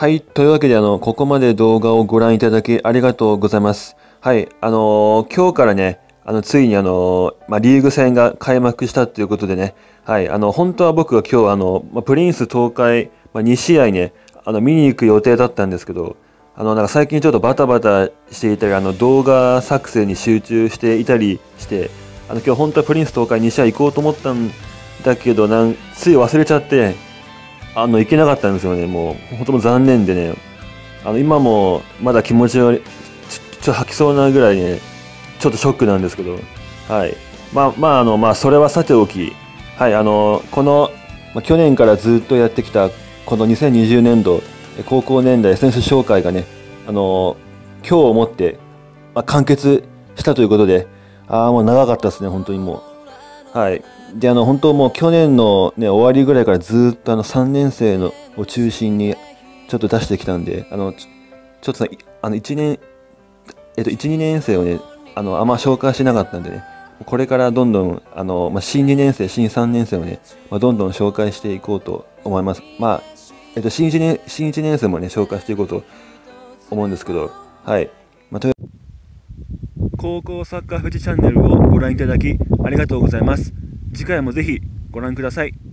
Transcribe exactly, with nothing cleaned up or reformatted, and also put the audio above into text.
はい。というわけで、あの、ここまで動画をご覧いただきありがとうございます。はい。あのー今日からね、あの、ついにあのーまあ、リーグ戦が開幕したということでね、はい。あの、本当は僕は今日、あの、まあ、プリンス東海、まあ、に試合ね、あの、見に行く予定だったんですけど、あの、なんか最近ちょっとバタバタしていたり、あの、動画作成に集中していたりして、あの、今日本当はプリンス東海に試合行こうと思ったんだけど、なん、つい忘れちゃって、あの、行けなかったんですよね。もう、本当もう残念でね。あの、今もまだ気持ち悪い、ちょ、ちょっと吐きそうなぐらいね、ちょっとショックなんですけど。はい。まあ、まあ、あの、まあ、それはさておき、はい、あの、この、まあ、去年からずっとやってきた、このにせんにじゅうねんど、え高校年代エスエヌエス紹介がね、あの、今日をもって、まあ、完結したということで、ああ、もう長かったですね、本当にもう。はい。で、あの、本当もう去年のね、終わりぐらいからずっとあの、さんねん生のを中心にちょっと出してきたんで、あの、ちょちょっとさ、いあの、いちねん、えっと、いち、にねん生をね、あの、あんま紹介してなかったんでね、これからどんどん、あの、まあ、新にねん生、新さんねん生をね、まあ、どんどん紹介していこうと思います。まあ、えっと、新いちねん、新いちねん生もね、紹介していこうと思うんですけど、はい。まあ、と高校サッカー富士チャンネルをご覧いただきありがとうございます。次回もぜひご覧ください。